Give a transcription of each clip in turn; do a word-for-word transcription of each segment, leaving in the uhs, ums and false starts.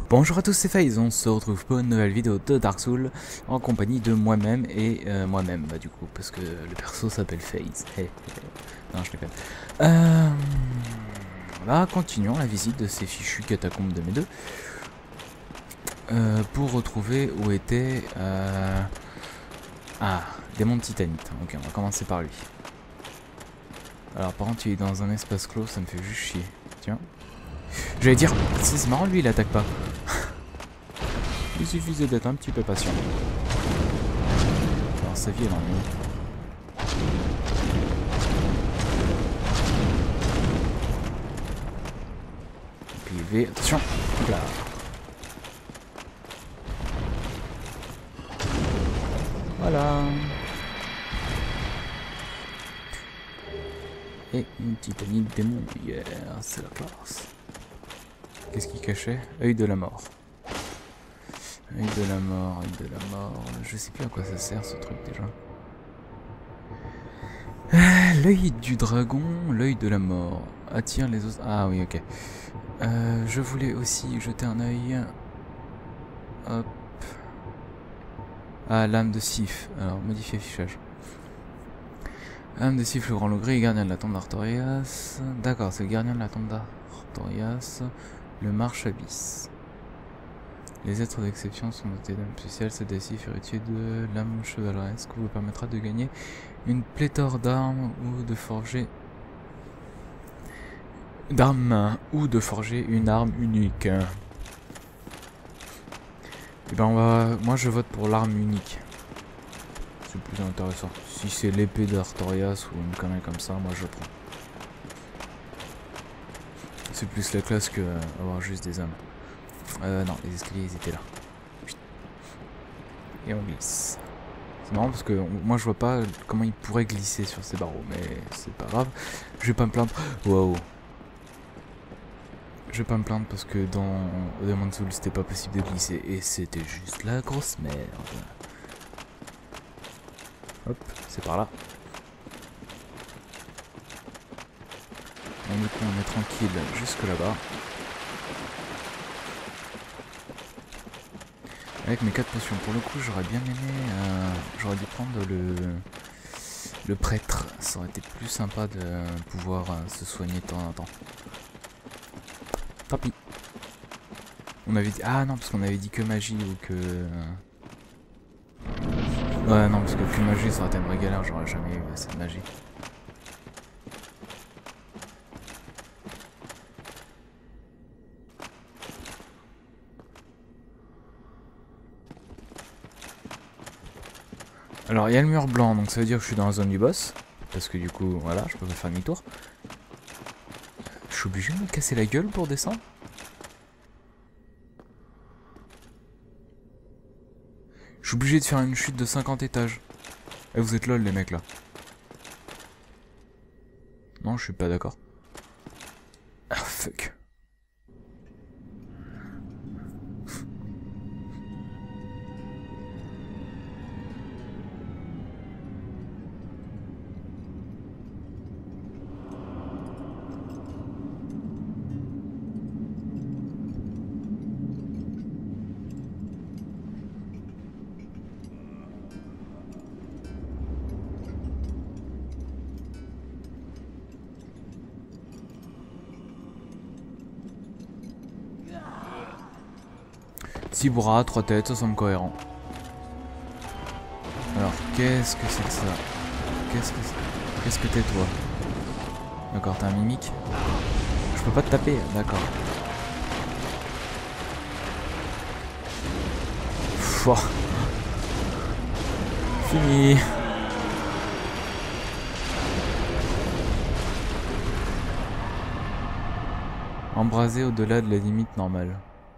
Bonjour à tous, c'est FaZe, on se retrouve pour une nouvelle vidéo de Dark Souls en compagnie de moi-même et euh, moi-même, bah du coup, parce que le perso s'appelle FaZe. Hey, hey. Non, je déconne. Euh, bah, continuons la visite de ces fichues catacombes de mes deux euh, pour retrouver où était euh... ah, démon de titanite. Ok, on va commencer par lui. Alors par contre, il est dans un espace clos, ça me fait juste chier. Tiens. J'allais dire, c'est marrant, lui il attaque pas. Il suffisait d'être un petit peu patient. Alors sa vie elle en est où? Puis V, attention. Hop là. Voilà. Et une titanite démon, yeah, c'est la classe. Qu'est-ce qu'il cachait? Œil de la mort. Œil de la mort, œil de la mort. Je sais plus à quoi ça sert ce truc déjà. Ah, l'œil du dragon, l'œil de la mort. Attire les os. Ah oui, ok. Euh, je voulais aussi jeter un œil. Hop. Ah, l'âme de Sif. Alors, modifier affichage. L'âme de Sif, le grand logré, gardien de la tombe d'Artorias. D'accord, c'est le gardien de la tombe d'Artorias. Le marche abyss. Les êtres d'exception sont dotés d'âmes spéciales. Cette décif héritier de l'âme chevaleresque vous permettra de gagner une pléthore d'armes ou de forger d'armes ou de forger une arme unique. Et ben on va, moi je vote pour l'arme unique. C'est plus intéressant. Si c'est l'épée d'Artorias ou une connerie comme ça, moi je prends. C'est plus la classe que euh, avoir juste des âmes. Euh, non, les escaliers ils étaient là. Et on glisse. C'est marrant parce que on, moi je vois pas comment il pourrait glisser sur ces barreaux, mais c'est pas grave. Je vais pas me plaindre. Waouh. Je vais pas me plaindre parce que dans Demon's Souls c'était pas possible de glisser et c'était juste la grosse merde. Hop, c'est par là. Donc du coup on est tranquille jusque là-bas. Avec mes quatre potions, pour le coup j'aurais bien aimé, euh, j'aurais dû prendre le, le prêtre, ça aurait été plus sympa de pouvoir euh, se soigner de temps en temps. Tant pis. On avait dit, ah non parce qu'on avait dit que magie ou que... Ouais non parce que que magie ça aurait été une vraie galère, j'aurais jamais eu cette magie. Alors il y a le mur blanc, donc ça veut dire que je suis dans la zone du boss. Parce que du coup, voilà, je peux pas faire demi-tour. Je suis obligé de me casser la gueule pour descendre. Je suis obligé de faire une chute de cinquante étages. Et vous êtes lol les mecs là. Non, je suis pas d'accord. Ah fuck. Six bras, trois têtes, ça semble cohérent. Alors, qu'est-ce que c'est que ça? Qu'est-ce que c'est? Qu'est-ce que t'es toi? D'accord, t'as un mimique? Je peux pas te taper, d'accord. Pouah. Fini. Embrasé au-delà de la limite normale.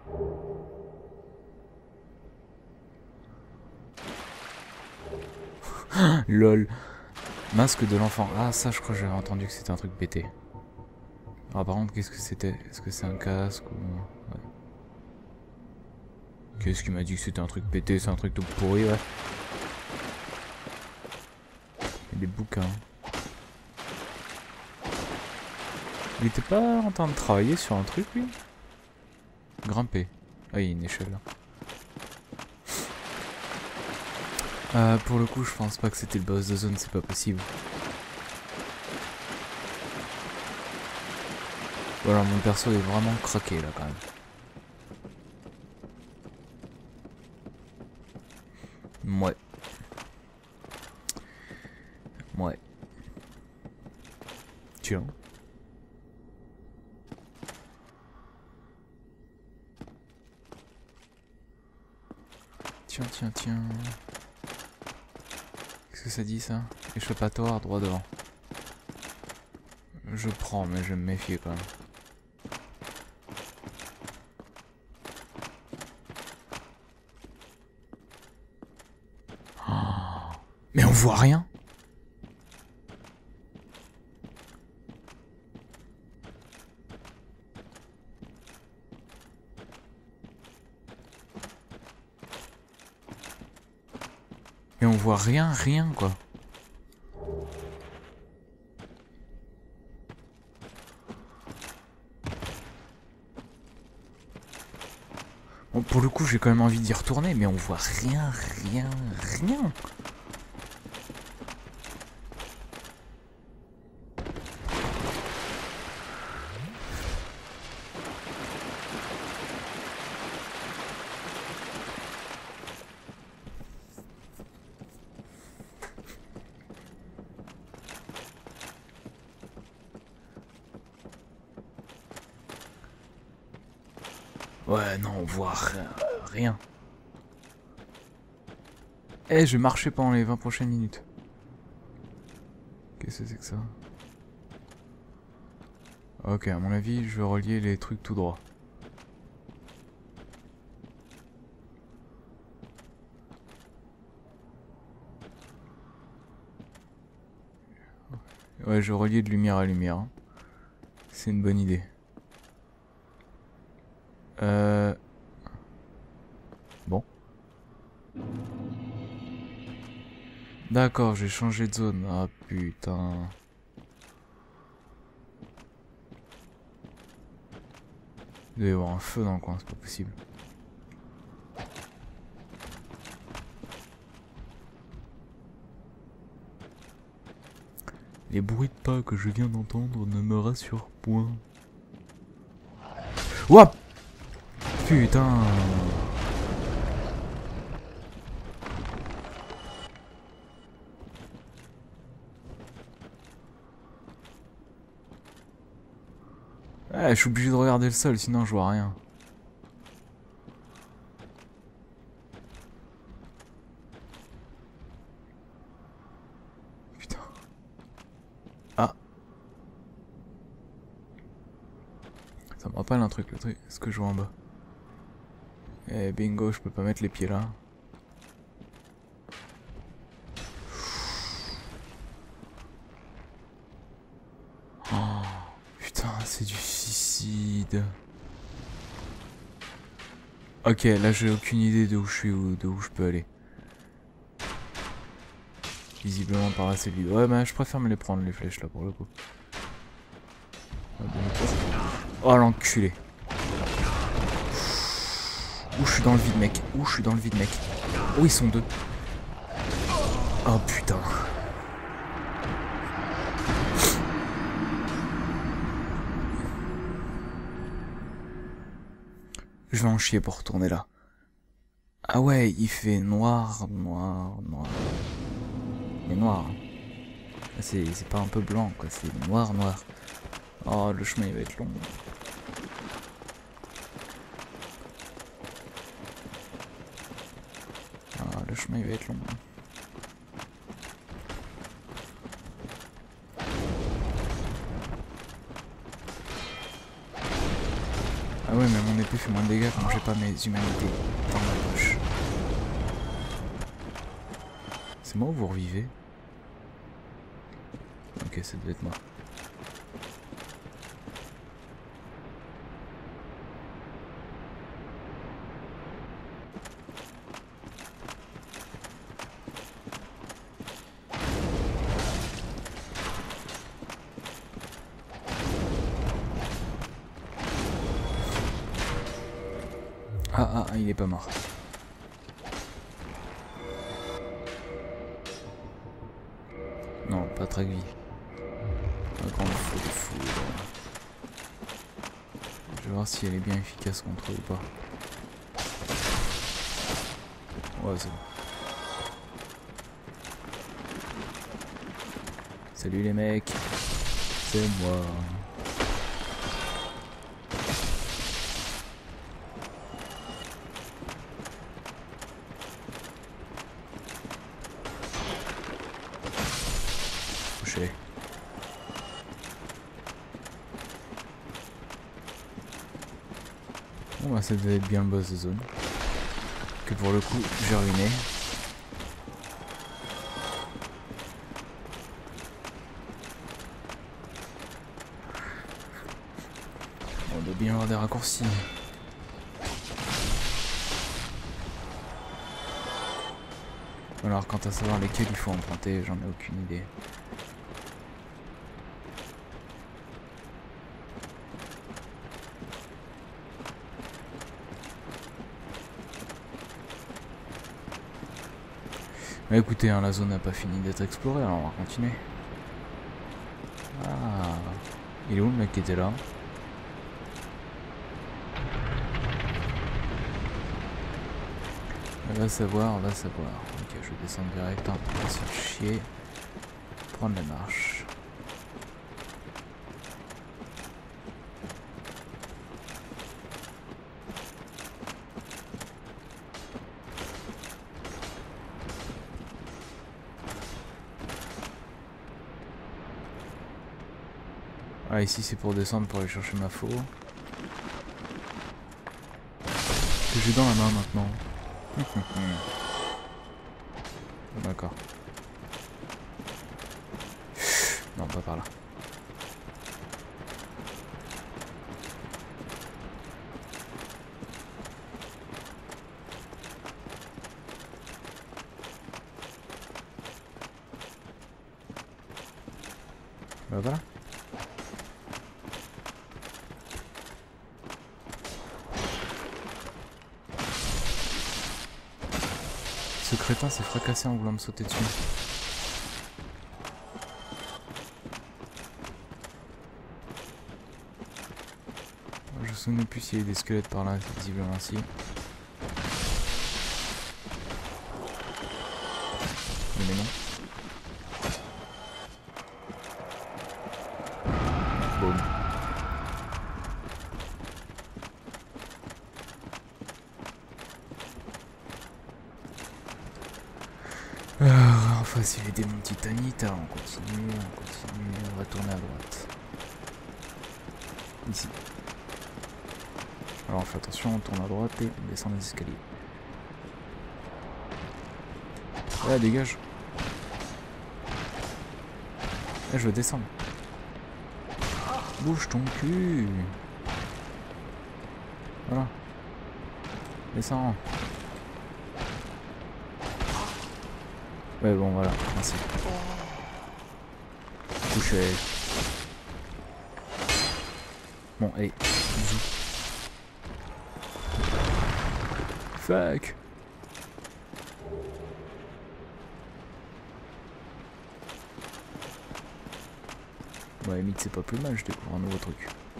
Lol. Masque de l'enfant. Ah ça je crois que j'avais entendu que c'était un truc pété. Ah par contre qu'est-ce que c'était? Est-ce que c'est un casque ou... Ouais. Qu'est-ce qui m'a dit que c'était un truc pété? C'est un truc tout pourri, ouais. Il y a des bouquins. Il était pas en train de travailler sur un truc lui? Grimper. Ah, il y a une échelle là. Euh, pour le coup, je pense pas que c'était le boss de zone, c'est pas possible. Voilà, mon perso est vraiment craqué là quand même. Ouais. Ouais. Tiens. Tiens, tiens, tiens. Qu'est-ce que ça dit ça? Échappatoire, droit devant. Je prends, mais je vais me méfier quand même. Oh, mais on voit rien. Mais on voit rien, rien quoi. Bon, pour le coup, j'ai quand même envie d'y retourner, mais on voit rien, rien, rien. Ouais, non, on voit rien. Eh, je vais marcher pendant les vingt prochaines minutes. Qu'est-ce que c'est que ça? Ok, à mon avis, je vais relier les trucs tout droit. Ouais, je relie de lumière à lumière. Hein. C'est une bonne idée. Euh... Bon. D'accord, j'ai changé de zone. Ah putain. Il doit y avoir un feu dans le coin, c'est pas possible. Les bruits de pas que je viens d'entendre ne me rassurent point. Ouah! Putain! Ouais, je suis obligé de regarder le sol, sinon je vois rien. Putain. Ah. Ça me rappelle un truc, le truc. Ce que je vois en bas. Eh bingo, je peux pas mettre les pieds là. Oh, putain, c'est du suicide. Ok, là j'ai aucune idée de où je suis ou de où je peux aller. Visiblement par là c'est vide. Ouais, bah je préfère me les prendre les flèches là pour le coup. Oh l'enculé. Où je suis dans le vide mec. Où je suis dans le vide mec. Oh ils sont deux. Oh putain. Je vais en chier pour retourner là. Ah ouais, il fait noir, noir, noir. Mais noir. C'est pas un peu blanc quoi, c'est noir, noir. Oh le chemin il va être long. Ah le chemin il va être long. Ah ouais mais mon épée fait moins de dégâts comme j'ai pas mes humanités dans ma poche. C'est moi ou vous revivez? Ok ça devait être moi. Ah ah, il est pas mort. Non, pas très vie. Pas grand fou de fou. Je vais voir si elle est bien efficace contre eux ou pas. Ouais, c'est bon. Salut les mecs. C'est moi. Couché. Bon bah ça devait être bien le boss de zone. Que pour le coup j'ai ruiné. On doit bien avoir des raccourcis. Alors quant à savoir lesquels il faut emprunter, j'en ai aucune idée. Mais écoutez, hein, la zone n'a pas fini d'être explorée, alors on va continuer. Ah, il est où le mec qui était là? On va savoir, on va savoir. Ok, je vais descendre direct, hein, on va se faire chier. Prendre la marche. Ah, ici c'est pour descendre pour aller chercher ma faux. Que j'ai dans la main maintenant. D'accord. Non, pas par là. Bah voilà. Ce crétin s'est fracassé en voulant me sauter dessus. Je me souviens plus s'il y a des squelettes par là, visiblement si. Mais non. Boum. Alors, en face il y a les démons titanites, alors on continue, on continue, on va tourner à droite. Ici. Alors on fait attention, on tourne à droite et on descend les escaliers. Ah, dégage. Là, je veux descendre. Bouge ton cul. Voilà. Descends. Ouais, bon, voilà, merci. Couché. Bon, allez, bisous. Fuck. Bon, à la limite, c'est pas plus mal, je découvre un nouveau truc.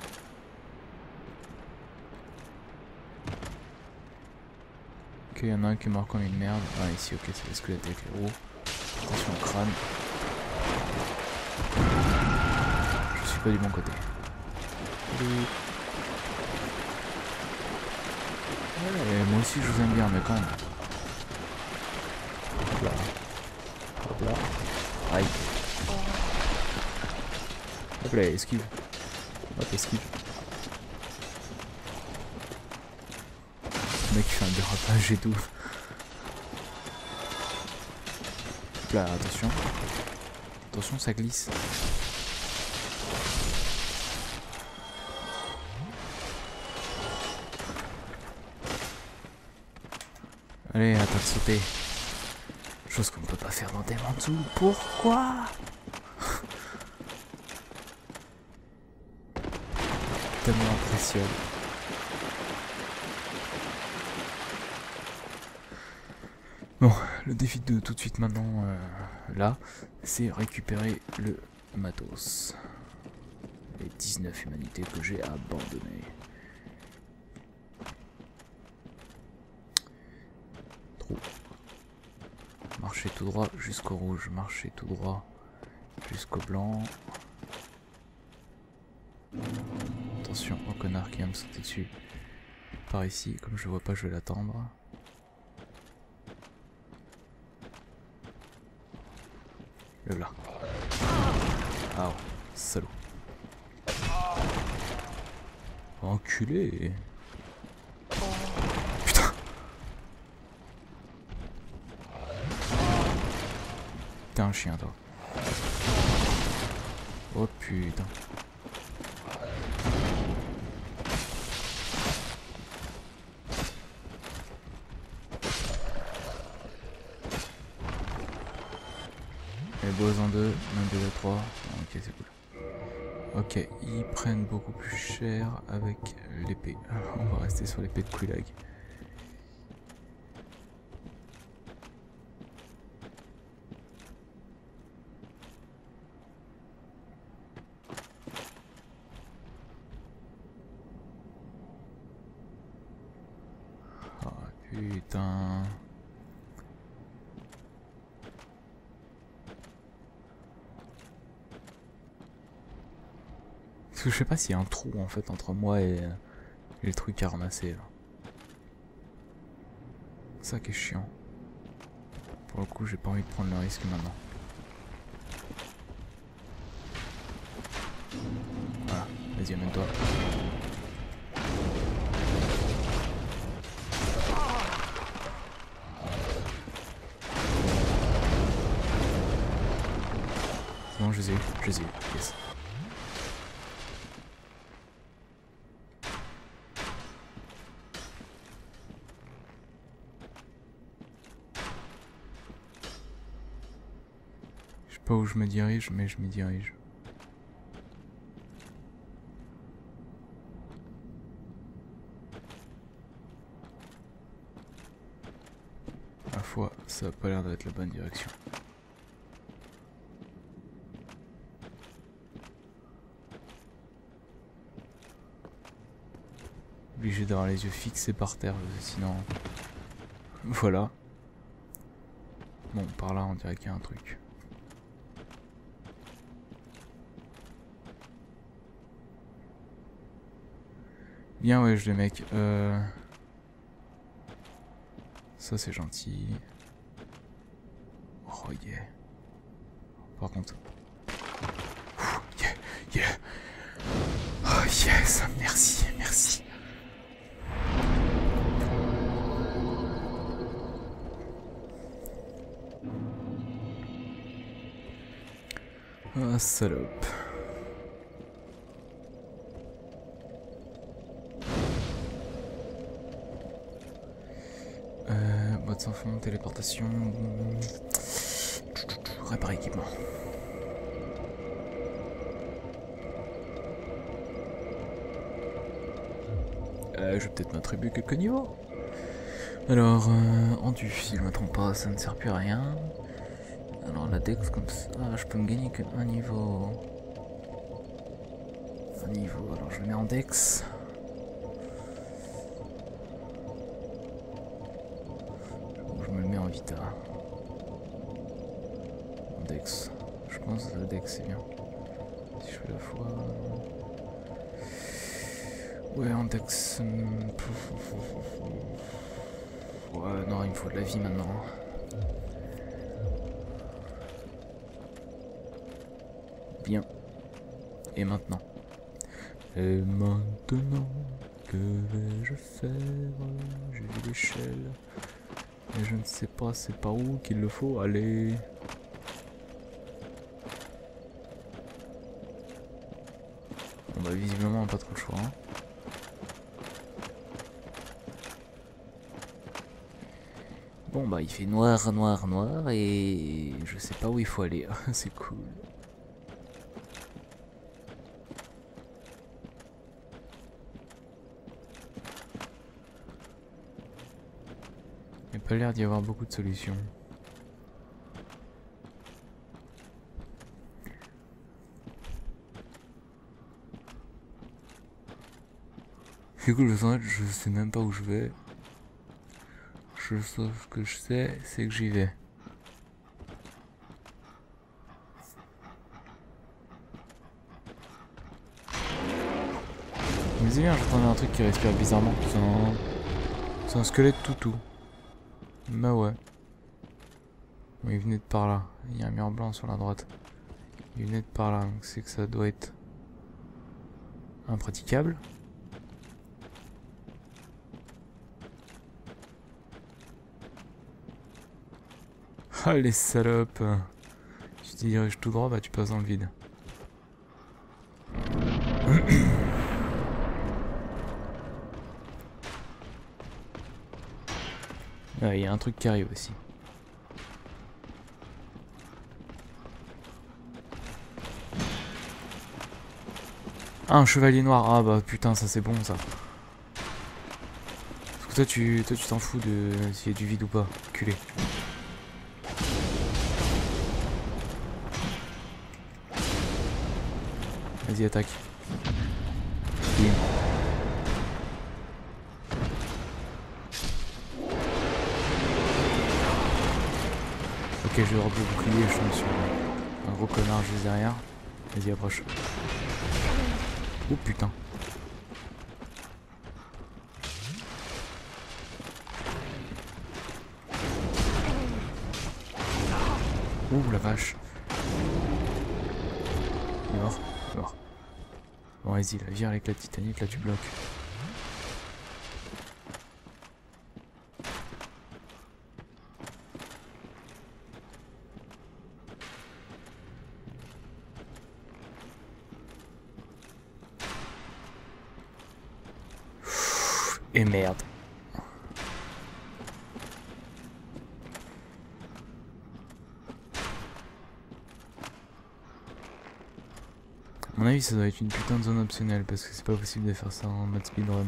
Ok, il y en a un qui est mort comme une merde. Ah, ici, ok, c'est le squelette avec les roues. Attention au crâne. Je suis pas du bon côté. Ouais, moi aussi, je vous aime bien, mais quand même. Hop là. Hop là. Aïe. Hop là, esquive. Hop, esquive. Le mec il fait un dérapage et tout. Hop là, attention. Attention, ça glisse. Allez, attends de sauter. Chose qu'on ne peut pas faire dans Demon's Souls. Pourquoi? Tellement impressionnant. Bon, le défi de tout de suite maintenant, euh, là, c'est récupérer le matos. Les dix-neuf humanités que j'ai abandonnées. Trop. Marcher tout droit jusqu'au rouge, marcher tout droit jusqu'au blanc. Attention au connard qui va me sauter dessus. Par ici, comme je vois pas, je vais l'attendre. Le là. Ah ouais, salaud. Enculé. Putain. T'es un chien toi. Oh putain. Les bois en deux, même deux à trois. Ok, c'est cool. Ok, ils prennent beaucoup plus cher avec l'épée. On va rester sur l'épée de Quillag. Oh putain. Parce que je sais pas s'il y a un trou en fait entre moi et, et les trucs à ramasser là. Ça qui est chiant. Pour le coup, j'ai pas envie de prendre le risque maintenant. Voilà, vas-y, amène-toi. C'est bon, je les ai eu, je les ai eu, yes. Je sais pas où je me dirige, mais je m'y dirige. À la fois, ça a pas l'air d'être la bonne direction. Obligé d'avoir les yeux fixés par terre, sinon... Voilà. Bon, par là, on dirait qu'il y a un truc. Bien, ouais, je les mecs. Euh... Ça, c'est gentil. Oh, yeah. Par contre... Ouh, yeah, yeah. Oh, yes, merci, merci. Ah, salope. Euh, boîte sans fond, téléportation. Réparer équipement. Euh, je vais peut-être m'attribuer quelques niveaux. Alors, euh, endu, si je me trompe pas, ça ne sert plus à rien. Alors la dex comme ça, ah, je peux me gagner qu'un niveau. Un niveau, alors je le mets en dex. Je me le mets en vita. En dex. Je pense que la dex c'est bien. Si je fais la fois... Ouais, en dex... Ouais, non, il me faut de la vie maintenant. Bien. Et maintenant? Et maintenant, que vais-je faire? J'ai vu l'échelle. Et je ne sais pas, c'est par où qu'il le faut aller. Bon bah visiblement on n'a pas trop le choix. Hein. Bon bah il fait noir, noir, noir et je sais pas où il faut aller. C'est cool. Pas l'air d'y avoir beaucoup de solutions. Du coup, je sais même pas où je vais. Je sais ce que je sais, c'est que j'y vais. Mais c'est bien, j'entendais un truc qui respire bizarrement. C'est un... C'est un squelette toutou. Bah ouais. Bon, il venait de par là. Il y a un mur blanc sur la droite. Il venait de par là, donc c'est que ça doit être impraticable. Ah les salopes. Tu te diriges tout droit, bah tu passes dans le vide. Il y a un truc qui arrive aussi. Ah, un chevalier noir. Ah bah putain, ça c'est bon ça. Parce que toi tu toi tu t'en fous de s'il y a du vide ou pas. Culé. Vas-y, attaque. Bim. Ok, je vais repos bouclier, je tombe sur un gros connard juste derrière. Vas-y, approche. Oh putain. Ouh la vache. Il est mort. Il est mort. Bon vas-y, là, vire avec la titanique, là tu bloques. Et merde. À mon avis ça doit être une putain de zone optionnelle parce que c'est pas possible de faire ça en mode speedrun.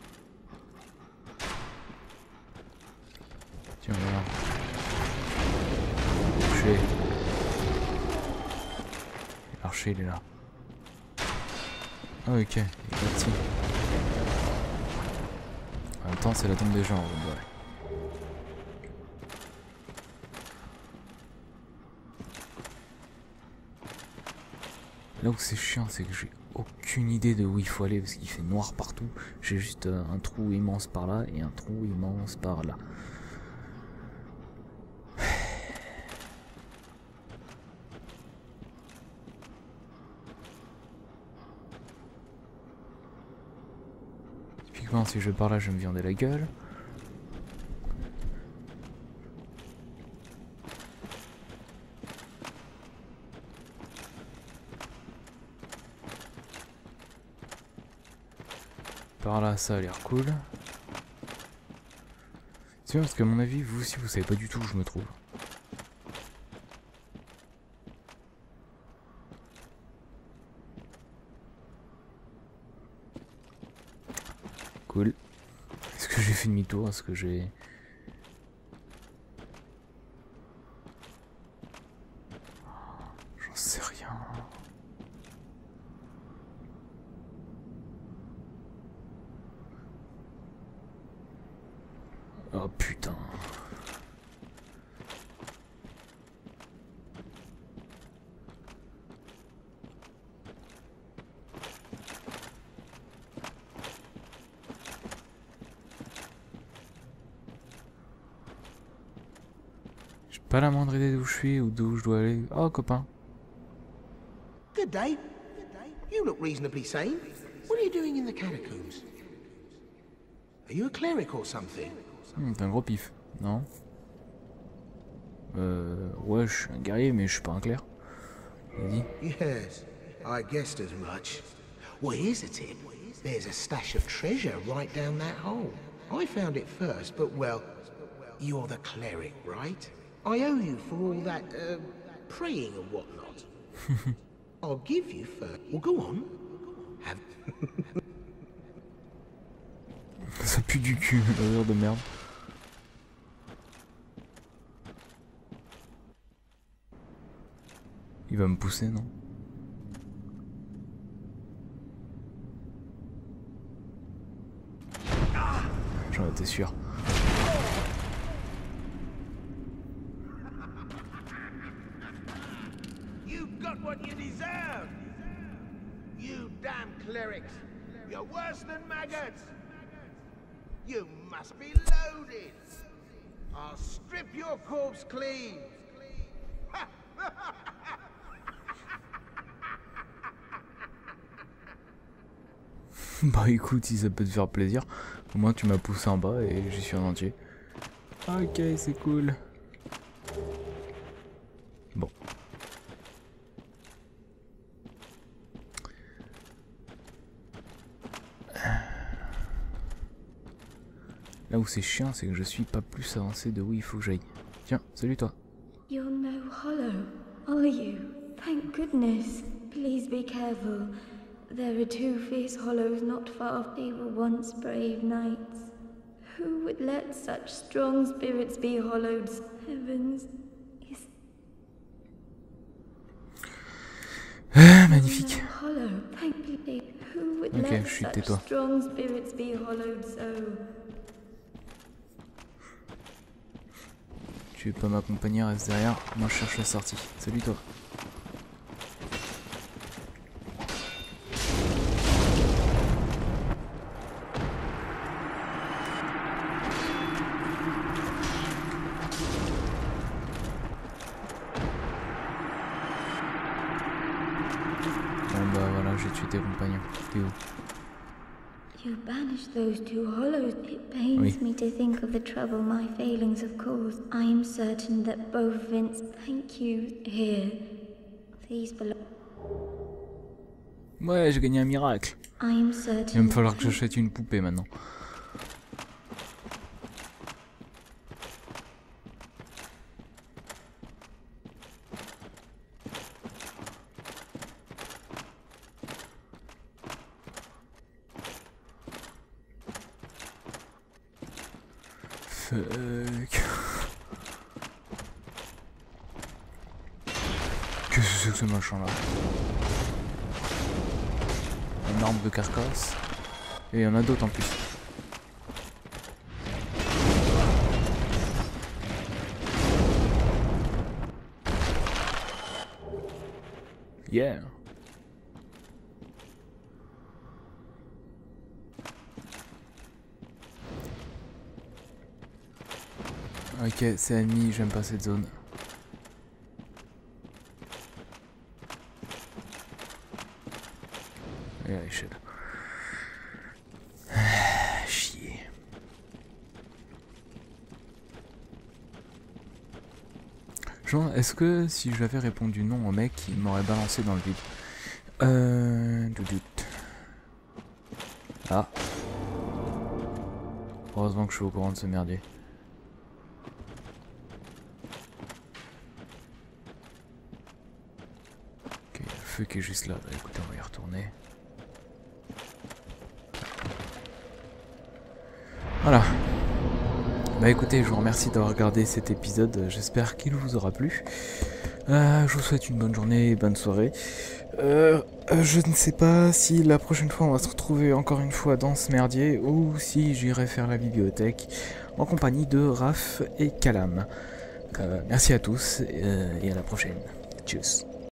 Tiens regarde. L'archer. L'archer il est là. Ah ok, il est parti. En même temps c'est la tombe des gens, ouais. Là où c'est chiant, c'est que j'ai aucune idée de où il faut aller parce qu'il fait noir partout. J'ai juste euh, un trou immense par là et un trou immense par là. Typiquement, si je vais par là, je vais me viander la gueule. Par là, ça a l'air cool. C'est bien parce qu'à mon avis, vous aussi, vous savez pas du tout où je me trouve. Cool. Est-ce que j'ai fait demi-tour? Est-ce que j'ai... J'en sais rien. Oh putain. J'ai pas la moindre idée d'où je suis ou d'où je dois aller. Oh copain. Good day. You look reasonably sane. What are you doing in the catacombs? Are you a cleric or something? Hmm, t'es un gros pif, non? Euh... Ouais, je suis un guerrier, mais je suis pas un clerc. Vas-y. Yes, I guessed as much. Well, here's a tip. There's a stash of treasure right down that hole. I found it first, but well, you're the cleric, right? I owe you for all that, uh, praying and whatnot. I'll give you first. Well, go on. Have... Ça pue du cul, l'odeur de merde. Il va me pousser, non? J'en étais sûr. You got what you deserve. You damn clerics. You're worse than maggots. You must be loaded. I'll strip your corpse clean. Bah écoute, si ça peut te faire plaisir, au moins tu m'as poussé en bas et j'y suis en entier. Ok, c'est cool. Bon. Là où c'est chiant, c'est que je suis pas plus avancé de où il faut que j'aille. Tiens, salut toi. You're no hollow, are you? Thank goodness. Please be careful. There are two fierce hollows not far. They were once brave knights. Who would let such strong spirits be hollowed? Heavens, is... Ah, magnifique. No hollow, thank you. Who would Ok, let je suis such tais-toi. strong spirits be hollowed so? Tu veux pas m'accompagner, reste derrière. Moi je cherche la sortie. Salut toi. Bon bah voilà, j'ai tué tes compagnons. T'es où? You banished those two hollows. It pains Oui. me to think of the trouble my failings have caused. I am certain that both Vince, thank you, here. These belong. Ouais, j'ai gagné un miracle. I am Il va certain. me falloir que j'achète une poupée maintenant. Fuck. Qu'est-ce que c'est que ce machin là? Un arbre de carcasse. Et il y en a d'autres en plus. Yeah. Ok, c'est ennemi, j'aime pas cette zone. Et à l'échelle. Ah, chier. Genre, est-ce que si j'avais répondu non au mec, il m'aurait balancé dans le vide? Euh... Doudoute. Ah. Heureusement que je suis au courant de ce merdier. Ok, le feu qui est juste là. Bah écoutez, on va y retourner. Voilà. Bah écoutez, je vous remercie d'avoir regardé cet épisode, j'espère qu'il vous aura plu. Euh, je vous souhaite une bonne journée et bonne soirée. Euh, je ne sais pas si la prochaine fois on va se retrouver encore une fois dans ce merdier ou si j'irai faire la bibliothèque en compagnie de Raph et Calam. Euh, merci à tous et, euh, et à la prochaine. Tchuss.